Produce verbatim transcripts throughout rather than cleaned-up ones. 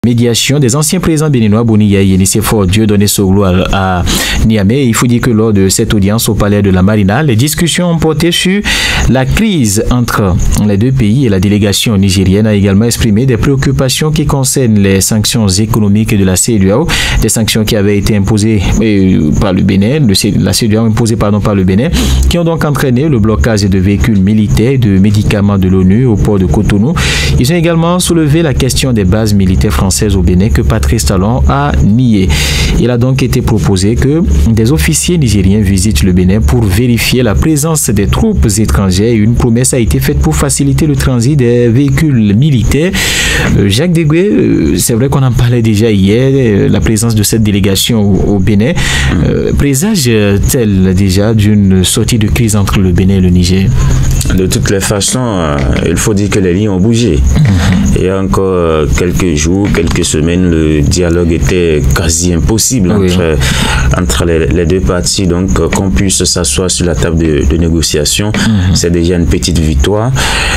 médiation des anciens présidents béninois Boni Yaye et Nicéphore Dieudonné Soglo à, à Niamey. Il faut dire que lors de cette audience au palais de la Marina, les discussions ont porté sur la crise entre les deux pays et la délégation nigérienne a également exprimé des préoccupations qui concernent les sanctions économiques de la CEDEAO, des sanctions qui avaient été imposées euh, par le Bénin, le, la CEDEAO imposée pardon, par le Bénin, qui ont donc entraîné le blocage de véhicules militaires et de médicaments de l'ONU au port de Cotonou. Ils ont également soulevé la question des bases militaires françaises au Bénin que Patrice Talon a nié. Il a donc été proposé que des officiers nigériens visitent le Bénin pour vérifier la présence des troupes étrangères. Une promesse a été faite pour faciliter le transit des véhicules militaires. Euh, Jacques Degué, euh, c'est vrai qu'on en parlait déjà hier, euh, la présence de cette délégation au, au Bénin. Euh, présage-t-elle déjà d'une sortie de crise entre le Bénin et le Niger? De toutes les façons, euh, il faut dire que les lignes ont bougé. Mm-hmm. Il y a encore euh, quelques jours, quelques semaines, le dialogue était quasi impossible oui. entre, entre les, les deux parties. Donc, euh, qu'on puisse s'asseoir sur la table de, de négociation, mm-hmm. c'est déjà une petite victoire.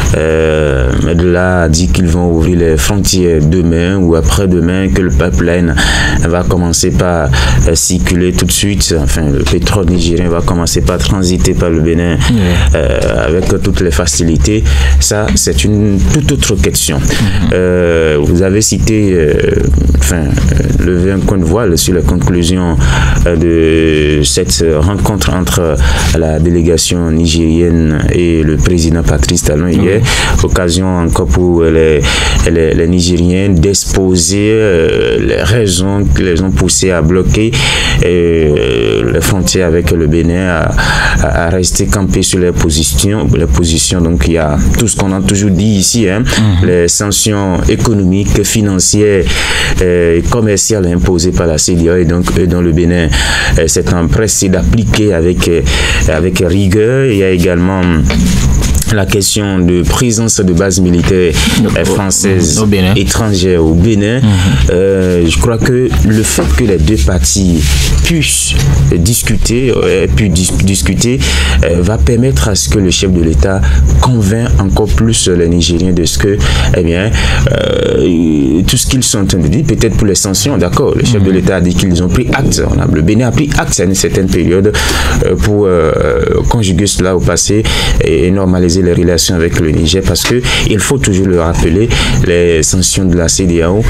Euh, mais de là à dire qu'ils vont ouvrir les frontières demain ou après-demain, que le pipeline va commencer par euh, circuler tout de suite. Enfin, le pétrole nigérien va commencer par transiter par le Bénin mm-hmm. euh, avec toutes les facilités. Ça, c'est une toute autre question. Mm-hmm. Euh, vous avez cité, euh, enfin, euh, levé un coin de voile sur les conclusions euh, de cette rencontre entre la délégation nigérienne et le président Patrice Talon hier. Mm-hmm. Occasion encore pour les, les, les Nigériens d'exposer euh, les raisons qui les ont poussés à bloquer euh, les frontières avec le Bénin, à, à rester campés sur les positions. Les positions, donc il y a tout ce qu'on a toujours dit ici, hein, mm-hmm. les sanctions économiques, financières euh, et commerciales imposées par la CEDEAO et donc et dans le Bénin euh, s'est empressé d'appliquer avec, euh, avec rigueur. Il y a également la question de présence de bases militaires euh, françaises au Bénin. étrangères au Bénin. Mm-hmm. Euh, je crois que le fait que les deux parties puissent discuter, euh, puissent dis- discuter euh, va permettre à ce que le chef de l'État convainc encore plus les Nigériens de ce que, eh bien, euh, tout ce qu'ils sont en train de dire, peut-être pour les sanctions, d'accord, le chef mm-hmm. de l'État a dit qu'ils ont pris acte, on a, le Bénin a pris acte à une certaine période euh, pour euh, conjuguer cela au passé et, et normaliser les relations avec le Niger, parce que il faut toujours le rappeler, les sanctions de la CEDEAO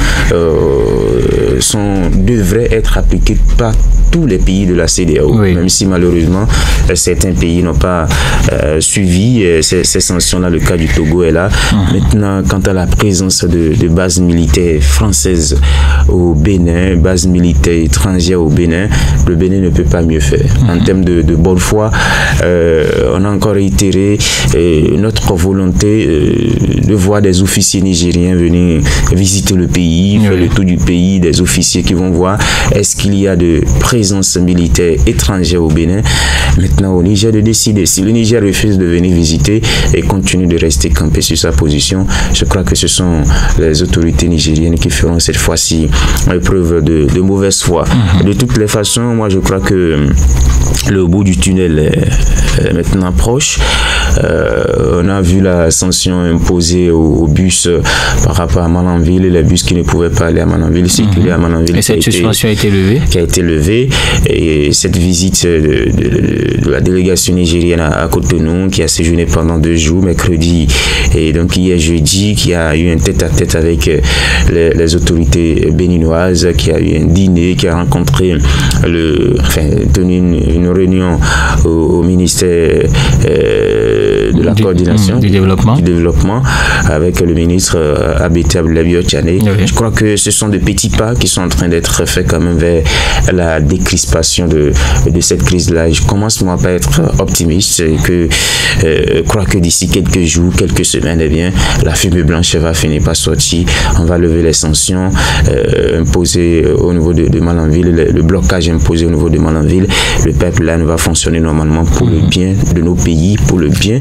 euh, sont, devraient être appliquées par tous les pays de la CEDEAO, oui. même si malheureusement euh, certains pays n'ont pas euh, suivi euh, ces, ces sanctions-là. Le cas du Togo est là. Mmh. Maintenant, quant à la présence de, de bases militaires françaises au Bénin, bases militaires étrangères au Bénin, le Bénin ne peut pas mieux faire. Mmh. En termes de, de bonne foi, euh, on a encore réitéré euh, notre volonté euh, de voir des officiers nigériens venir visiter le pays, oui. faire le tour du pays, des officiers qui vont voir est-ce qu'il y a de présence militaire étrangère au Bénin. Maintenant, au Niger de décider. Si le Niger refuse de venir visiter et continue de rester campé sur sa position, je crois que ce sont les autorités nigériennes qui feront cette fois-ci preuve de, de mauvaise foi. Mm-hmm. De toutes les façons, moi je crois que le bout du tunnel est, est maintenant proche. Euh, on a vu la sanction imposée aux, aux bus euh, par rapport à Malanville, les bus qui ne pouvaient pas aller à Malanville, circuler mm-hmm. à Malanville. Et cette suspension a été levée Qui a été levée. Et cette visite de, de, de la délégation nigérienne à, à Cotonou, qui a séjourné pendant deux jours, mercredi et donc hier jeudi, qui a eu un tête-à-tête avec les, les autorités béninoises, qui a eu un dîner, qui a rencontré le, enfin, tenu une, une réunion au, au ministère euh, de la du, coordination du développement. du développement avec le ministre euh, Abete Abdoulaye Otiane. Oui. Je crois que ce sont des petits pas qui sont en train d'être faits quand même vers la décrispation de, de cette crise-là. Je commence moi par être optimiste et que euh, je crois que d'ici quelques jours, quelques semaines, eh bien, la fumée blanche va finir par sortir. On va lever les sanctions euh, imposées au niveau de, de Malanville, le, le blocage imposé au niveau de Malanville. Le peuple là va fonctionner normalement pour le bien de nos pays, pour le bien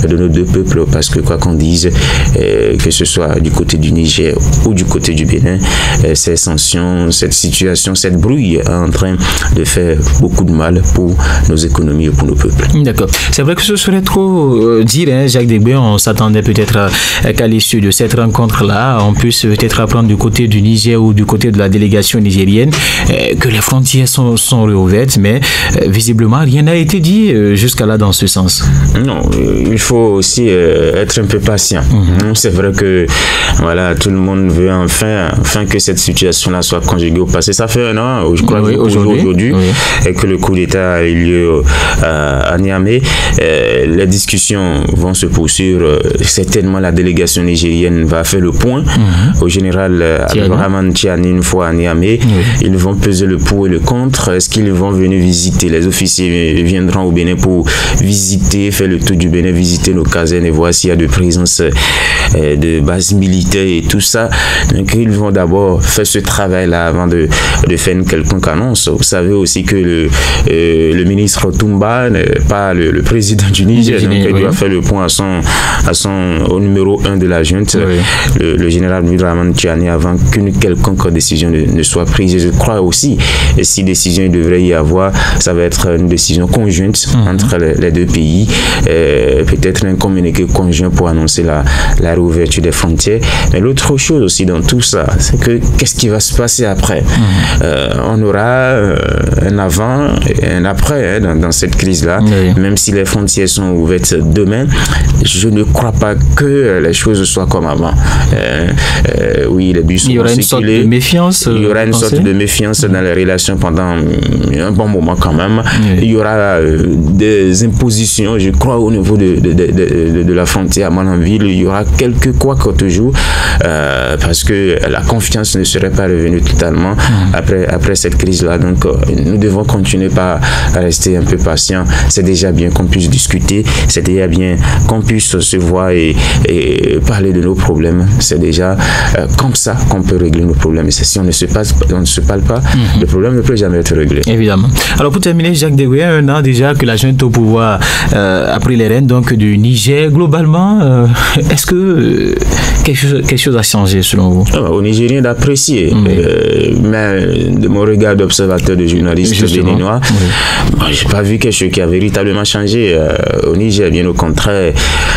de nos deux peuples, parce que quoi qu'on dise, euh, que ce soit du côté du Niger ou du côté du Bénin, euh, ces sanctions, cette situation, cette brouille est en train de faire beaucoup de mal pour nos économies et pour nos peuples. D'accord. C'est vrai que ce serait trop euh, dire, hein, Jacques Degbé, on s'attendait peut-être euh, qu'à l'issue de cette rencontre-là, on puisse peut-être apprendre du côté du Niger ou du côté de la délégation nigérienne euh, que les frontières sont, sont réouvertes, mais euh, visiblement rien n'a été dit euh, jusqu'à là dans ce sens. Non, il faut aussi euh, être un peu patient. Mm-hmm. C'est vrai que voilà, tout le monde veut enfin, enfin que cette situation-là soit conjuguée au passé. Ça fait un an, je crois, oui, aujourd'hui, aujourd'hui oui. et que le coup d'État a eu lieu euh, à Niamey. Euh, les discussions vont se poursuivre. Euh, certainement, la délégation nigérienne va faire le point mm-hmm. au général euh, Abdourahmane Tiani une fois à Niamey. Oui. Ils vont peser le pour et le contre. Est-ce qu'ils vont venir visiter? Les officiers viendront au Bénin pour visiter, faire le tour du Bénin, visiter nos casernes et voir s'il y a de présence euh, de bases militaires et tout ça. Donc, ils vont d'abord faire ce travail-là avant de, de faire une quelconque annonce. Vous savez aussi que le, euh, le ministre Toumba n'est pas le, le président du Niger, donc il oui. doit faire le point à son, à son, au numéro un de la junte, oui. le, le général Abdourahmane Tiani, avant qu'une quelconque décision ne, ne soit prise. Et je crois aussi, et si décision il devrait y avoir, ça va être une décision conjointe mm-hmm. entre les, les deux pays, euh, peut-être un communiqué conjoint pour annoncer la, la réouverture des frontières. Mais l'autre chose aussi dans tout ça, c'est que qu'est-ce qui va se passer après? Mm-hmm. euh, On aura euh, un avant et un après hein, dans, dans cette crise-là. Oui. Même si les frontières sont ouvertes demain, je ne crois pas que les choses soient comme avant. Euh, euh, oui, les bus sont Il y aura une sorte de méfiance. Il y aura une pensez? sorte de méfiance mmh. dans les relations pendant un bon moment quand même. Oui. Il y aura euh, des impositions, je crois, au niveau de, de, de, de, de la frontière à Malanville. Il y aura quelques couacs toujours euh, parce que la confiance ne serait pas revenue totalement mmh. après, après cette crise-là. Donc, euh, nous devons continuer par rester un peu patients. C'est déjà bien qu'on puisse discuter, c'est déjà bien qu'on puisse se voir et, et parler de nos problèmes. C'est déjà euh, comme ça qu'on peut régler nos problèmes. Et si on ne se, passe, on ne se parle pas, mm-hmm. le problème ne peut jamais être réglé. Évidemment. Alors pour terminer, Jacques Degbé, un an déjà que la junte au pouvoir euh, a pris les rênes donc, du Niger. Globalement, euh, est-ce que euh, quelque, chose, quelque chose a changé selon vous? ah, Au Nigérien d'apprécier. Mm-hmm. euh, mais de mon regard d'observateur de journaliste béninois, oui. bon, je n'ai pas vu quelque chose qui a véritablement changé euh, au Niger. Bien au contraire,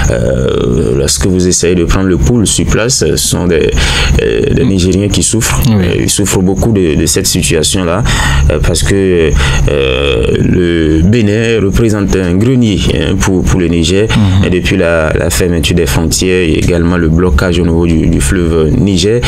euh, lorsque vous essayez de prendre le pouls sur place, ce sont des, euh, des Nigériens qui souffrent. Oui. Euh, ils souffrent beaucoup de, de cette situation-là euh, parce que euh, le Bénin représente un grenier hein, pour, pour le Niger. Mm-hmm. Et depuis la, la fermeture des frontières et également le blocage au niveau du, du fleuve Niger,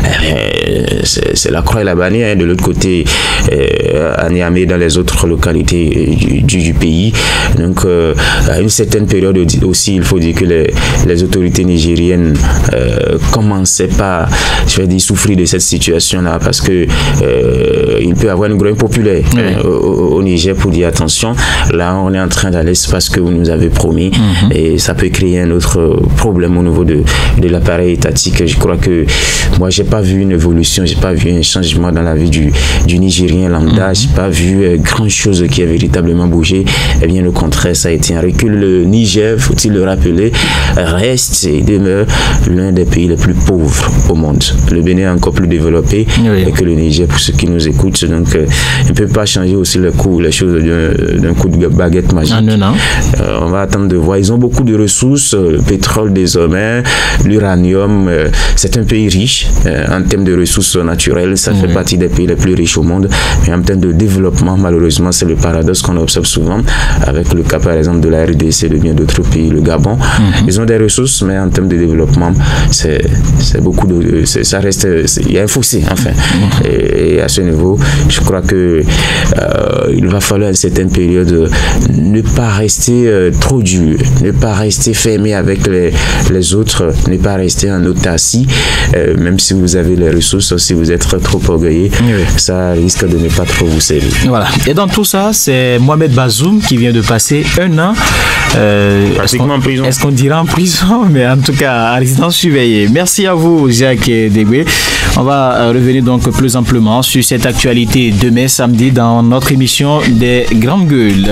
euh, c'est la croix et la bannière. Hein, de l'autre côté, euh, à Niamey, dans les autres localités du, du, du pays. Donc, euh, à une certaine période aussi, il faut dire que les, les autorités nigériennes euh, commençaient par, je vais dire, souffrir de cette situation-là parce que euh, il peut y avoir une grogne populaire oui. euh, au, au Niger pour dire attention, là on est en train d'aller, c'est parce que vous nous avez promis mm-hmm. et ça peut créer un autre problème au niveau de, de l'appareil étatique. Je crois que moi, j'ai pas vu une évolution, j'ai pas vu un changement dans la vie du, du Nigérien lambda, mm-hmm. j'ai pas vu euh, grand chose qui a véritablement bougé. Eh bien, au contraire, ça a été un recul. Le Niger, faut-il le rappeler, reste et demeure l'un des pays les plus pauvres au monde. Le Bénin est encore plus développé oui. que le Niger, pour ceux qui nous écoutent. Donc, euh, on ne peut pas changer aussi le coup, les choses d'un coup de baguette magique. Ah, non, non. Euh, on va attendre de voir. Ils ont beaucoup de ressources, le pétrole désormais, l'uranium. Euh, c'est un pays riche euh, en termes de ressources naturelles. Ça oui. fait partie des pays les plus riches au monde. Mais en termes de développement, malheureusement, c'est le paradoxe qu'on observe souvent avec le cas, par exemple, de la R D C, de bien d'autres pays, le Gabon. Mm-hmm. Ils ont des ressources, mais en termes de développement, c'est beaucoup de... ça reste... Il y a un fossé, enfin. Mm-hmm. et, et à ce niveau, je crois que euh, il va falloir à une certaine période ne pas rester euh, trop dur, ne pas rester fermé avec les, les autres, ne pas rester en autarcie, euh, même si vous avez les ressources, si vous êtes trop orgueilleux, oui. ça risque de ne pas trop vous servir. Voilà. Et dans tout ça, c'est Mohamed Bazoum qui vient de passer un an euh, pratiquement en prison. Est-ce qu'on dira en prison, mais en tout cas en résidence surveillée. Merci à vous, Jacques Degbé. On va revenir donc plus amplement sur cette actualité demain samedi dans notre émission des Grandes Gueules.